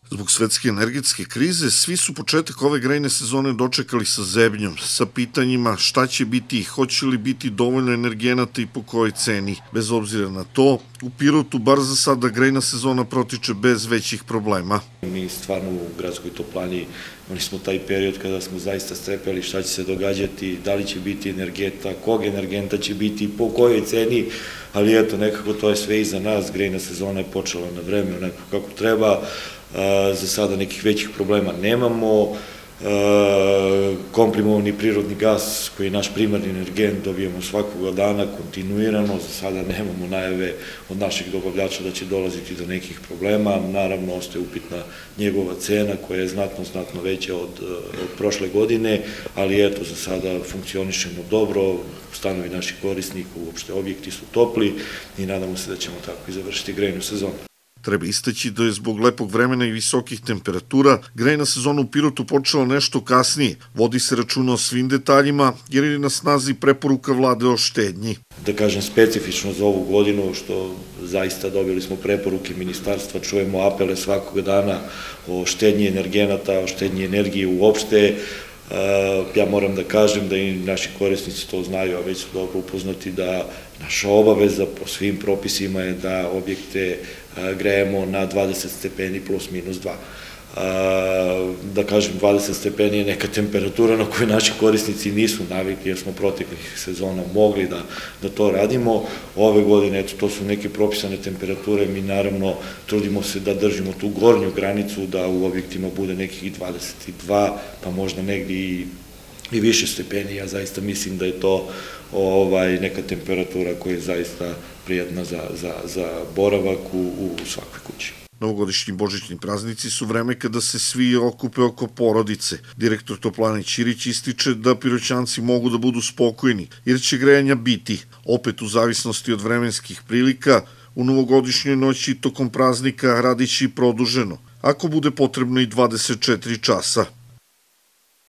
Zbog svetske energetske krize, svi su početak ove grejne sezone dočekali sa zebnjom, sa pitanjima šta će biti i hoće li biti dovoljno energenata i po kojoj ceni. Bez obzira na to, u Pirotu bar za sada grejna sezona protiče bez većih problema. Mi stvarno u gradskoj toplani imali smo taj period kada smo zaista strepeli šta će se događati, da li će biti energenta, kog energenta će biti, po kojoj ceni, ali eto, nekako to je sve iza nas, grejna sezona je počela na vreme, onako kako treba, za sada nekih većih problema nemamo, komprimovani prirodni gas koji je naš primarni energent dobijemo svakoga dana kontinuirano, za sada nemamo najave od naših dobavljača da će dolaziti do nekih problema, naravno ostaje upitna njegova cena koja je znatno veća od prošle godine, ali eto za sada funkcionišemo dobro, stanovi naših korisnika, uopšte objekti su topli i nadamo se da ćemo tako i završiti grejnu sezonu. Treba istaći da je zbog lepog vremena i visokih temperatura grejna sezona u Pirotu počela nešto kasnije. Vodi se računa o svim detaljima jer je na snazi preporuka vlade o štednji. Da kažem specifično za ovu godinu, što zaista dobili smo preporuke ministarstva, čujemo apele svakog dana o štednji energenata, o štednji energije uopšte. Ja moram da kažem da i naši korisnici to znaju, a već su dobro upoznati da naša obaveza po svim propisima je da objekte grejemo na 20 stepeni plus minus 2. Da kažem, 20 stepeni je neka temperatura na koju naši korisnici nisu navikli jer smo proteklih sezona mogli da to radimo. Ove godine, eto, to su neke propisane temperature, mi naravno trudimo se da držimo tu gornju granicu, da u objektima bude nekih 22, pa možda negdje i više stepeni. Ja zaista mislim da je to neka temperatura koja je zaista prijatna za boravak u svakoj kući. Novogodišnji božićni praznici su vreme kada se svi okupe oko porodice. Direktor toplane Ćirić ističe da Piroćanci mogu da budu spokojni, jer će grejanja biti, opet u zavisnosti od vremenskih prilika, u novogodišnjoj noći tokom praznika radići produženo, ako bude potrebno i 24 časa.